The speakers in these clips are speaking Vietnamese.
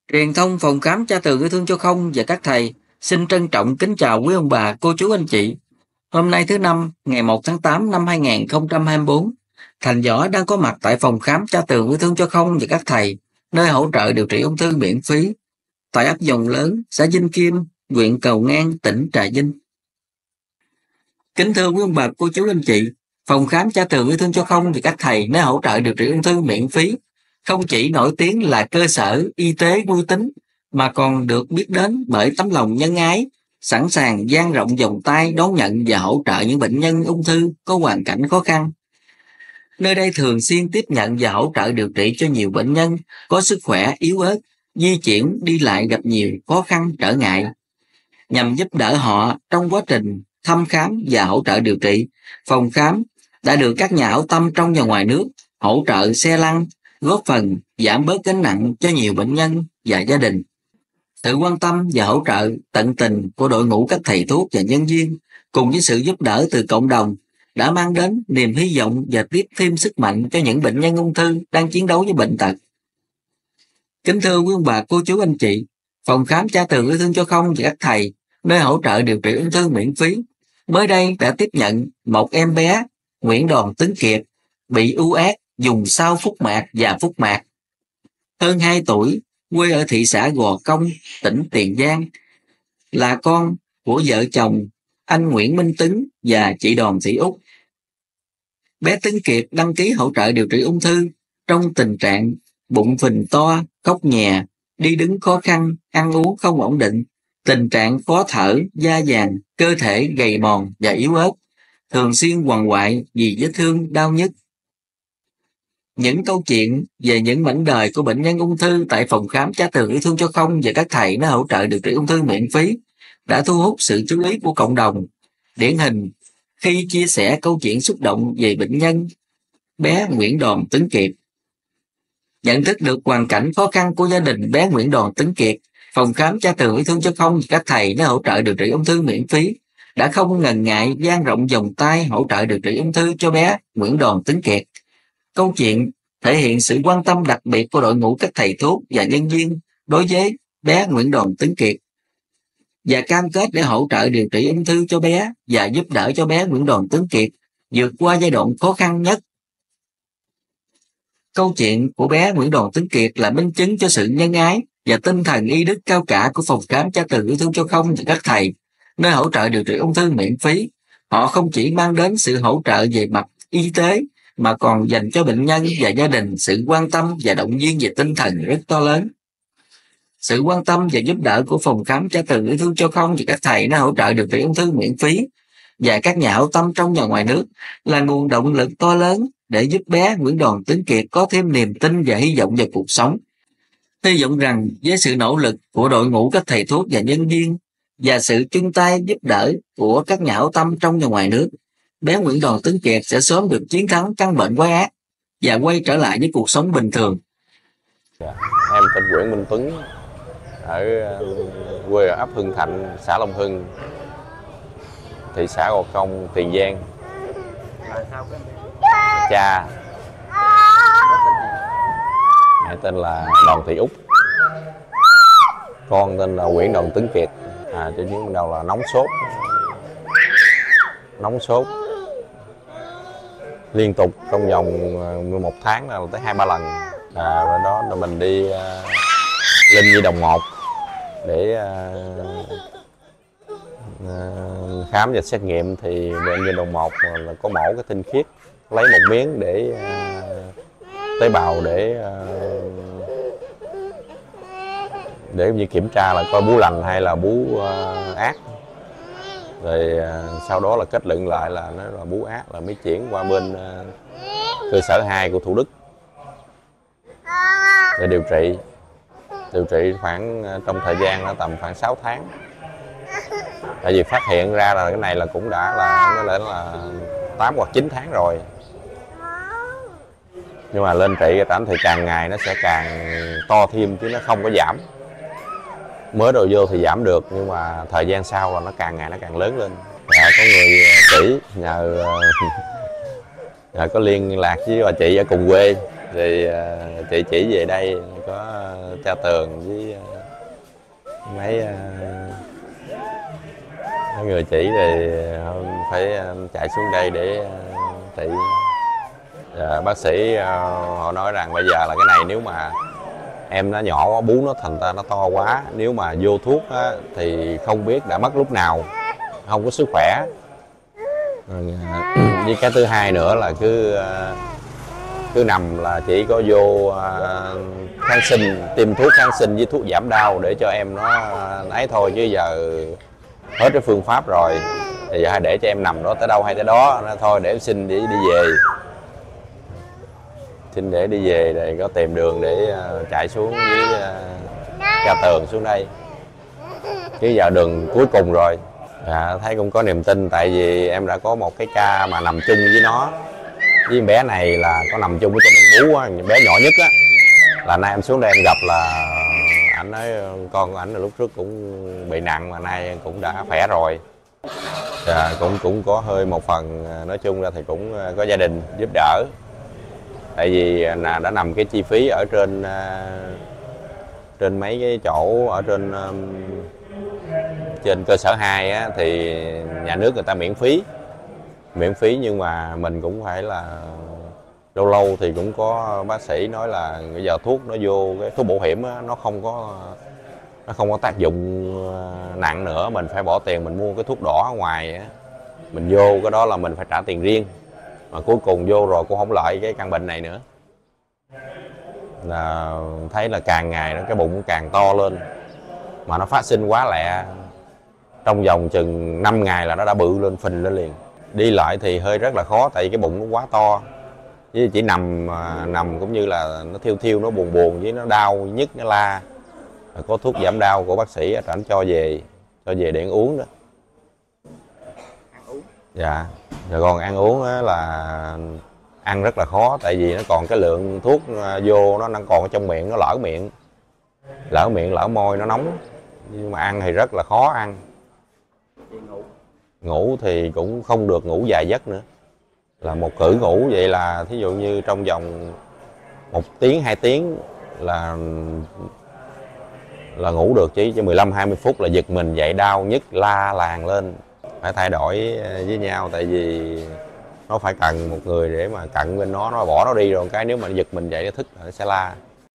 Truyền thông phòng khám Cha Tường Yêu Thương Cho Không và các thầy xin trân trọng kính chào quý ông bà, cô chú anh chị. Hôm nay thứ Năm, ngày 1 tháng 8 năm 2024, Thành Võ đang có mặt tại phòng khám Cha Tường Yêu Thương Cho Không và các thầy, nơi hỗ trợ điều trị ung thư miễn phí, tại ấp Dòng Lớn, xã Vinh Kim, huyện Cầu Ngang, tỉnh Trà Vinh. Kính thưa quý ông bà, cô chú anh chị, phòng khám Cha Tường Yêu Thương Cho Không và các thầy, nơi hỗ trợ điều trị ung thư miễn phí, không chỉ nổi tiếng là cơ sở y tế uy tín mà còn được biết đến bởi tấm lòng nhân ái, sẵn sàng dang rộng vòng tay đón nhận và hỗ trợ những bệnh nhân ung thư có hoàn cảnh khó khăn. Nơi đây thường xuyên tiếp nhận và hỗ trợ điều trị cho nhiều bệnh nhân có sức khỏe yếu ớt, di chuyển đi lại gặp nhiều khó khăn trở ngại. Nhằm giúp đỡ họ trong quá trình thăm khám và hỗ trợ điều trị, phòng khám đã được các nhà hảo tâm trong và ngoài nước hỗ trợ xe lăn, góp phần giảm bớt gánh nặng cho nhiều bệnh nhân và gia đình. Sự quan tâm và hỗ trợ tận tình của đội ngũ các thầy thuốc và nhân viên cùng với sự giúp đỡ từ cộng đồng đã mang đến niềm hy vọng và tiếp thêm sức mạnh cho những bệnh nhân ung thư đang chiến đấu với bệnh tật. Kính thưa quý ông bà, cô chú anh chị, phòng khám Cha Tường Yêu Thương Cho Không và các thầy, nơi hỗ trợ điều trị ung thư miễn phí, mới đây đã tiếp nhận một em bé Nguyễn Đoàn Tuấn Kiệt bị u ác dùng sau phúc mạc và phúc mạc. Hơn 2 tuổi, quê ở thị xã Gò Công, tỉnh Tiền Giang, là con của vợ chồng anh Nguyễn Minh Tấn và chị Đoàn Thị Út. Bé Tấn Kiệt đăng ký hỗ trợ điều trị ung thư trong tình trạng bụng phình to, khóc nhè, đi đứng khó khăn, ăn uống không ổn định, tình trạng khó thở, da vàng, cơ thể gầy mòn và yếu ớt, thường xuyên quằn quại vì vết thương đau nhức. Những câu chuyện về những mảnh đời của bệnh nhân ung thư tại phòng khám Cha Tường Yêu Thương Cho Không và các thầy nó hỗ trợ điều trị ung thư miễn phí đã thu hút sự chú ý của cộng đồng. Điển hình khi chia sẻ câu chuyện xúc động về bệnh nhân bé Nguyễn Đoàn Tuấn Kiệt. Nhận thức được hoàn cảnh khó khăn của gia đình bé Nguyễn Đoàn Tuấn Kiệt, phòng khám Cha Tường Yêu Thương Cho Không và các thầy nó hỗ trợ điều trị ung thư miễn phí đã không ngần ngại dang rộng vòng tay hỗ trợ điều trị ung thư cho bé Nguyễn Đoàn Tuấn Kiệt. Câu chuyện thể hiện sự quan tâm đặc biệt của đội ngũ các thầy thuốc và nhân viên đối với bé Nguyễn Đoàn Tuấn Kiệt và cam kết để hỗ trợ điều trị ung thư cho bé và giúp đỡ cho bé Nguyễn Đoàn Tuấn Kiệt vượt qua giai đoạn khó khăn nhất. Câu chuyện của bé Nguyễn Đoàn Tuấn Kiệt là minh chứng cho sự nhân ái và tinh thần y đức cao cả của phòng khám Cha Tường Yêu Thương Cho Không và các thầy, nơi hỗ trợ điều trị ung thư miễn phí. Họ không chỉ mang đến sự hỗ trợ về mặt y tế mà còn dành cho bệnh nhân và gia đình sự quan tâm và động viên về tinh thần rất to lớn. Sự quan tâm và giúp đỡ của phòng khám Cha Tường Yêu Thương Cho Không và các thầy nó hỗ trợ điều trị ung thư miễn phí và các nhà hảo tâm trong và ngoài nước là nguồn động lực to lớn để giúp bé Nguyễn Đoàn Tuấn Kiệt có thêm niềm tin và hy vọng vào cuộc sống. Hy vọng rằng với sự nỗ lực của đội ngũ các thầy thuốc và nhân viên và sự chung tay giúp đỡ của các nhà hảo tâm trong và ngoài nước, bé Nguyễn Đoàn Tuấn Kiệt sẽ sớm được chiến thắng căn bệnh quái ác và quay trở lại với cuộc sống bình thường. Em tên Nguyễn Minh Tuấn, ở quê ở ấp Hưng Thạnh, xã Long Hưng, thị xã Gò Công, Tiền Giang. Cha mẹ tên là Đoàn Thị Út, con tên là Nguyễn Đoàn Tuấn Kiệt. Triệu chứng ban đầu là nóng sốt liên tục trong vòng 1 tháng là tới 2-3 lần. Rồi đó là mình đi lên Nhi Đồng 1 để khám và xét nghiệm, thì bên Nhi Đồng 1 là có mổ cái tinh khiết, lấy một miếng để tế bào để như kiểm tra là coi bú lành hay là bú ác. Rồi sau đó là kết luận lại là nó là bú ác, là mới chuyển qua bên cơ sở 2 của Thủ Đức để điều trị khoảng trong thời gian nó tầm khoảng 6 tháng. Tại vì phát hiện ra là cái này là cũng đã là nó lên là 8 hoặc 9 tháng rồi. Nhưng mà lên trị cái cảnh thì càng ngày nó sẽ càng to thêm chứ nó không có giảm. Mới đầu vô thì giảm được, nhưng mà thời gian sau là nó càng ngày nó càng lớn lên. Có người chỉ nhờ có liên lạc với bà chị ở cùng quê Thì chị chỉ về đây có cha Tường với mấy người chỉ, thì phải chạy xuống đây để trị. Bác sĩ họ nói rằng bây giờ là cái này nếu mà em nó nhỏ quá, bú nó thành ra nó to quá, nếu mà vô thuốc á, thì không biết đã mất lúc nào, không có sức khỏe. Với cái thứ hai nữa là cứ nằm là chỉ có vô kháng sinh, tiêm thuốc kháng sinh với thuốc giảm đau để cho em nó ấy thôi, chứ giờ hết cái phương pháp rồi thì giờ để cho em nằm đó tới đâu hay tới đó, nó thôi để em xin để đi về, xin để đi về rồi có tìm đường để chạy xuống với Ca Tường xuống đây, chứ giờ đường cuối cùng rồi. Thấy cũng có niềm tin, tại vì em đã có một cái ca mà nằm chung với nó, với bé này là có nằm chung với trên em bú á, bé nhỏ nhất á, là nay em xuống đây em gặp là ảnh nói con của ảnh là lúc trước cũng bị nặng mà nay cũng đã khỏe rồi. Cũng có hơi một phần, nói chung ra thì cũng có gia đình giúp đỡ, tại vì đã nằm cái chi phí ở trên mấy cái chỗ ở trên cơ sở 2 á, thì nhà nước người ta miễn phí, nhưng mà mình cũng phải là lâu lâu thì cũng có bác sĩ nói là bây giờ thuốc nó vô cái thuốc bảo hiểm á, nó không có tác dụng nặng nữa, mình phải bỏ tiền mình mua cái thuốc đỏ ở ngoài á, mình vô cái đó là mình phải trả tiền riêng, mà cuối cùng vô rồi cũng không lợi cái căn bệnh này nữa. Là thấy là càng ngày nó cái bụng càng to lên, mà nó phát sinh quá lẹ, trong vòng chừng 5 ngày là nó đã bự lên, phình lên liền. Đi lại thì hơi rất là khó, tại vì cái bụng nó quá to, với chỉ nằm cũng như là nó thiêu nó buồn với nó đau nhức nó la. Có thuốc giảm đau của bác sĩ ảnh cho về để ăn uống đó. Dạ, rồi còn ăn uống là ăn rất là khó, tại vì nó còn cái lượng thuốc vô nó đang còn ở trong miệng, nó lỡ miệng lỡ môi, nó nóng, nhưng mà ăn thì rất là khó ăn. Ngủ thì cũng không được ngủ dài giấc nữa, là một cử ngủ vậy là thí dụ như trong vòng 1 tiếng 2 tiếng là ngủ được, chứ 15-20 phút là giật mình dậy đau nhức la làng lên. Phải thay đổi với nhau, tại vì nó phải cần một người để mà cận bên nó bỏ nó đi rồi cái nếu mà giật mình dậy nó thức nó sẽ la.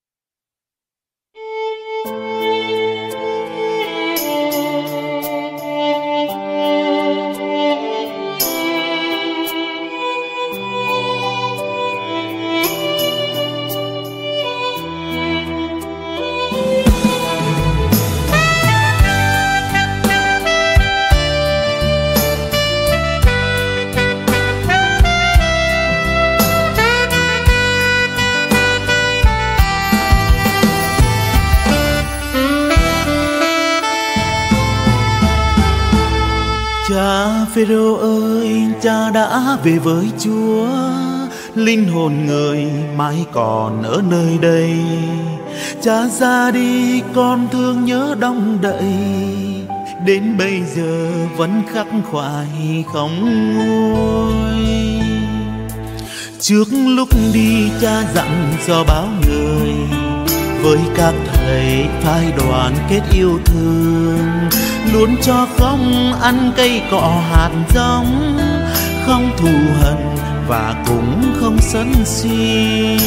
Cha Phêrô ơi, cha đã về với Chúa, linh hồn người mãi còn ở nơi đây. Cha ra đi con thương nhớ đong đậy, đến bây giờ vẫn khắc khoải không nguôi. Trước lúc đi cha dặn dò báo người, với các thầy phải đoàn kết yêu thương, luôn cho không ăn cây cọ hạt giống, không thù hận và cũng không sân si.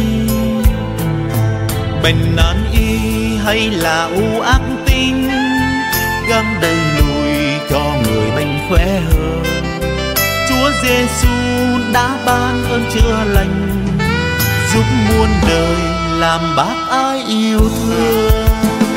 Bệnh nan y hay là u ác tính, gắng đẩy lùi cho người bệnh khỏe hơn. Chúa Giêsu đã ban ơn chữa lành, giúp muôn đời làm bác ái yêu thương.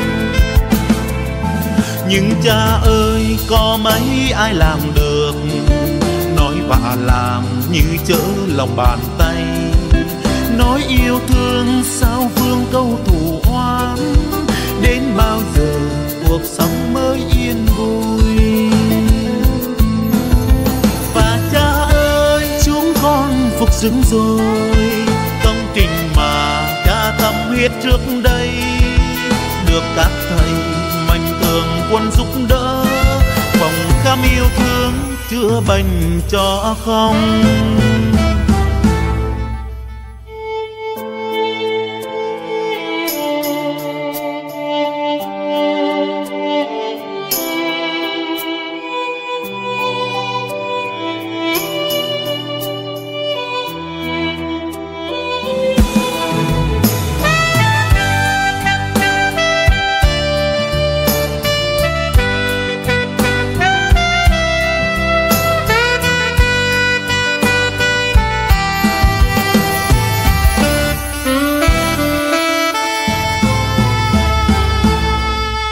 Nhưng cha ơi, có mấy ai làm được, nói và làm như chớ lòng bàn tay. Nói yêu thương sao vương câu thủ oán, đến bao giờ cuộc sống mới yên vui. Và cha ơi, chúng con phục dựng rồi công trình mà cha tâm huyết trước đây, được các thầy mạnh thường quân giúp đỡ, phòng khám yêu thương chữa bệnh cho không.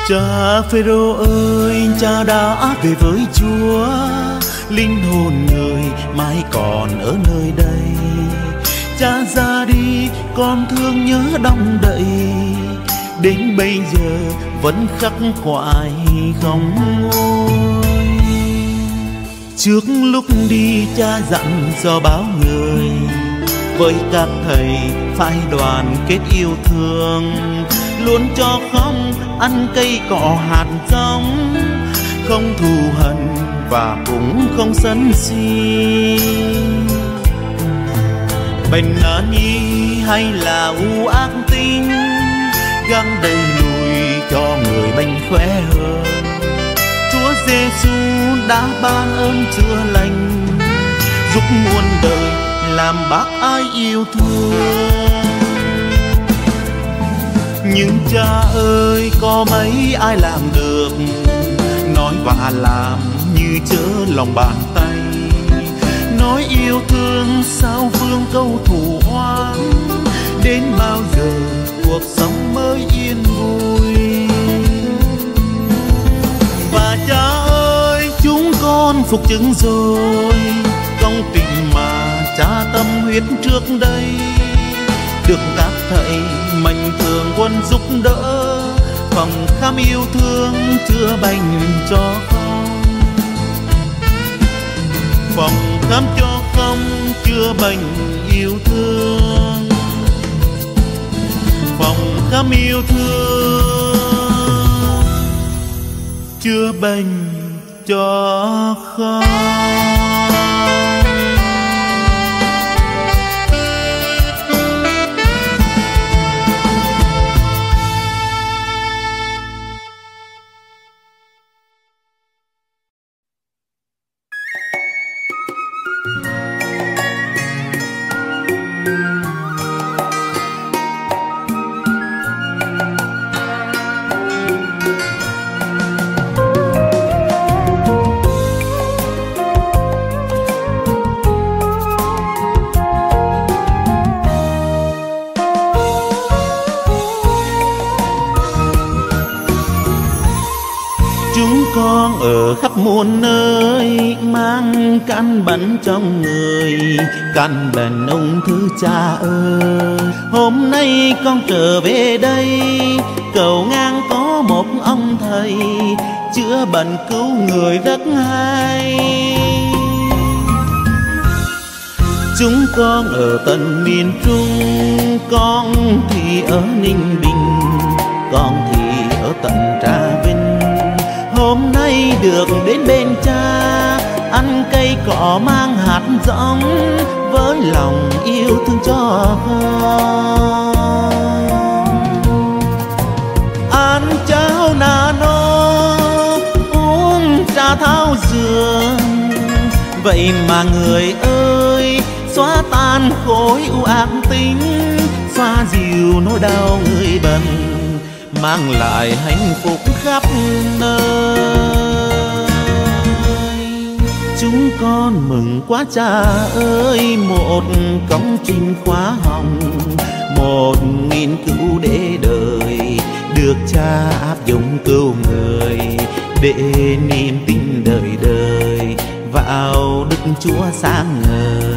Cha Phêrô ơi, cha đã về với Chúa, linh hồn người mãi còn ở nơi đây. Cha ra đi con thương nhớ đong đậy, đến bây giờ vẫn khắc khoải không nguôi. Trước lúc đi cha dặn dò báo người, với các thầy phải đoàn kết yêu thương, luôn cho không ăn cây cỏ hạt giống, không thù hận và cũng không sân si. Bệnh nan y hay là u ác tính, gắng đẩy lùi cho người bệnh khỏe hơn. Chúa Giêsu đã ban ơn chữa lành, giúp muôn đời làm bác ái yêu thương. Nhưng cha ơi, có mấy ai làm được, nói và làm như chớ lòng bàn tay. Nói yêu thương sao vương câu thủ oán, đến bao giờ cuộc sống mới yên vui. Và cha ơi, chúng con phục chứng rồi công tình mà cha tâm huyết trước đây, được các thầy mạnh thường quân giúp đỡ, phòng khám yêu thương chữa bệnh cho không, phòng khám cho không chữa bệnh yêu thương, phòng khám yêu thương chữa bệnh cho không. Con ở khắp muôn nơi mang căn bệnh trong người, căn bệnh ung thư cha ơi. Hôm nay con trở về đây, cầu ngang có một ông thầy chữa bệnh cứu người rất hay. Chúng con ở tận miền Trung, con thì ở Ninh Bình, con thì ở tận Trà Vinh. Hôm nay được đến bên cha, ăn cây cỏ mang hạt giống, với lòng yêu thương cho con. Ăn cháo nano, uống trà thảo dược, vậy mà người ơi, xóa tan khối u ác tính, xoa dịu nỗi đau người bệnh, mang lại hạnh phúc khắp nơi. Chúng con mừng quá cha ơi, một công trình khóa hồng, một nghiên cứu để đời, được cha áp dụng cứu người, để niềm tin đời đời vào Đức Chúa sáng ngời.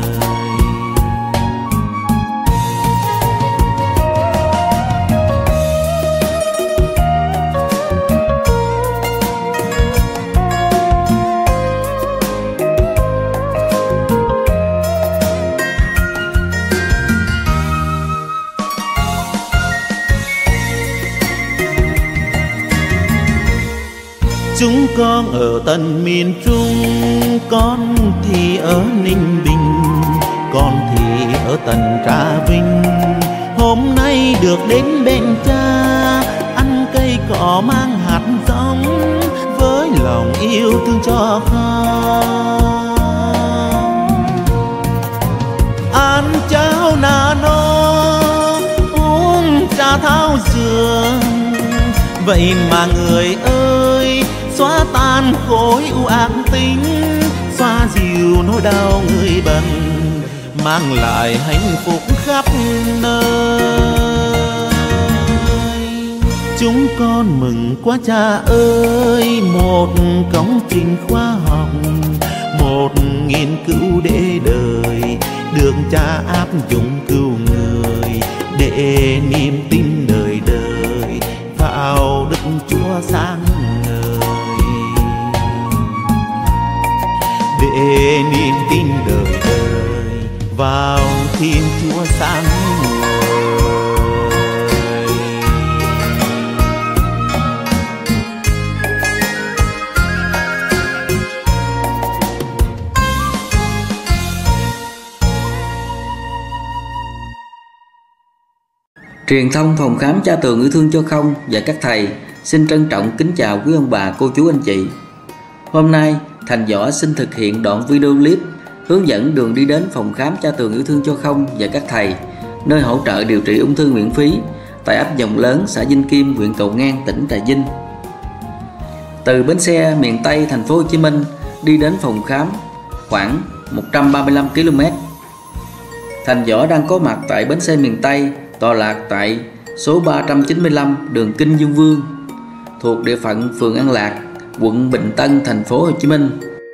Chúng con ở tận miền Trung, con thì ở Ninh Bình, con thì ở tận Trà Vinh. Hôm nay được đến bên cha, ăn cây cỏ mang hạt giống, với lòng yêu thương cho con. Ăn cháo nano, uống trà thảo dược, vậy mà người ơi, xóa tan khối u ác tính, xoa dịu nỗi đau người bệnh, mang lại hạnh phúc khắp nơi. chúng con mừng quá cha ơi, một công trình khoa học, một nghiên cứu để đời được cha áp dụng cứu người, để niềm tin đời đời vào Đức Chúa sáng ngời, để niềm tin đời đời vào Thiên Chúa sáng ngời. Truyền thông phòng khám Cha Tường Yêu Thương Cho Không và các thầy xin trân trọng kính chào quý ông bà, cô chú, anh chị. Hôm nay Thành Võ xin thực hiện đoạn video clip hướng dẫn đường đi đến phòng khám Cha Tường Yêu Thương Cho Không và các thầy, nơi hỗ trợ điều trị ung thư miễn phí tại ấp Dòng Lớn, xã Vinh Kim, huyện Cầu Ngang, tỉnh Trà Vinh. Từ bến xe miền Tây thành phố Hồ Chí Minh đi đến phòng khám khoảng 135 km. Thành Võ đang có mặt tại bến xe miền Tây, tọa lạc tại số 395 đường Kinh Dương Vương, thuộc địa phận phường An Lạc, quận Bình Tân, thành phố Hồ Chí Minh.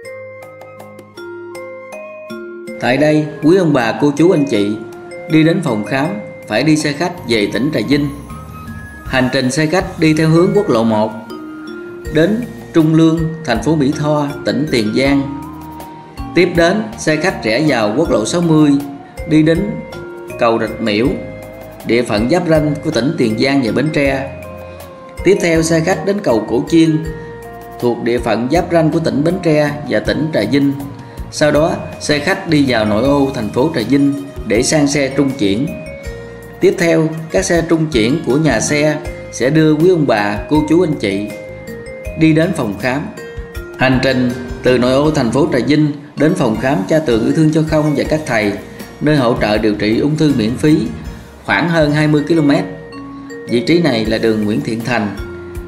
Tại đây, quý ông bà, cô chú, anh chị đi đến phòng khám phải đi xe khách về tỉnh Trà Vinh. Hành trình xe khách đi theo hướng quốc lộ 1 đến Trung Lương, thành phố Mỹ Tho, tỉnh Tiền Giang. Tiếp đến, xe khách rẽ vào quốc lộ 60 đi đến cầu Rạch Miễu, địa phận giáp ranh của tỉnh Tiền Giang và Bến Tre. Tiếp theo, xe khách đến cầu Cổ Chiên, thuộc địa phận giáp ranh của tỉnh Bến Tre và tỉnh Trà Vinh. Sau đó, xe khách đi vào nội ô thành phố Trà Vinh để sang xe trung chuyển. Tiếp theo, các xe trung chuyển của nhà xe sẽ đưa quý ông bà, cô chú, anh chị đi đến phòng khám. Hành trình từ nội ô thành phố Trà Vinh đến phòng khám Cha Tường Yêu Thương Cho Không và các thầy, nơi hỗ trợ điều trị ung thư miễn phí, khoảng hơn 20 km. Vị trí này là đường Nguyễn Thiện Thành,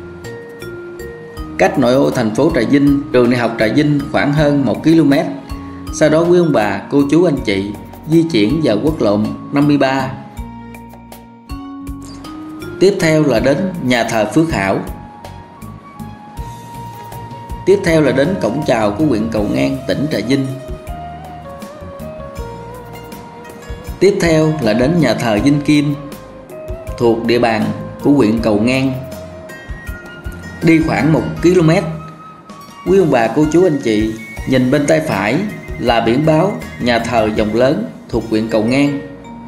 cách nội ô thành phố Trà Vinh, trường đại học Trà Vinh khoảng hơn 1 km. Sau đó quý ông bà, cô chú, anh chị di chuyển vào quốc lộ 53. Tiếp theo là đến nhà thờ Phước Hảo. Tiếp theo là đến cổng chào của huyện Cầu Ngang, tỉnh Trà Vinh. Tiếp theo là đến nhà thờ Vinh Kim, thuộc địa bàn của huyện Cầu Ngang. Đi khoảng 1 km, quý ông bà, cô chú, anh chị nhìn bên tay phải là biển báo nhà thờ Dòng Lớn, thuộc huyện Cầu Ngang.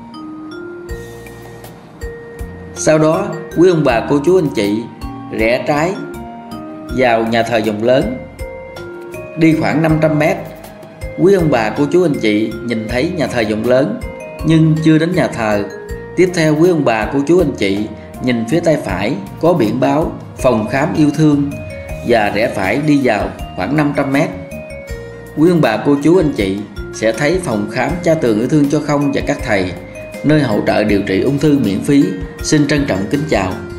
Sau đó, quý ông bà, cô chú, anh chị rẽ trái vào nhà thờ Dòng Lớn. Đi khoảng 500 m, quý ông bà, cô chú, anh chị nhìn thấy nhà thờ Dòng Lớn nhưng chưa đến nhà thờ. Tiếp theo, quý ông bà, cô chú, anh chị nhìn phía tay phải có biển báo phòng khám yêu thương và rẽ phải đi vào khoảng 500 m. Quý ông bà, cô chú, anh chị sẽ thấy phòng khám Cha Tường Yêu Thương Cho Không và các thầy, nơi hỗ trợ điều trị ung thư miễn phí. Xin trân trọng kính chào.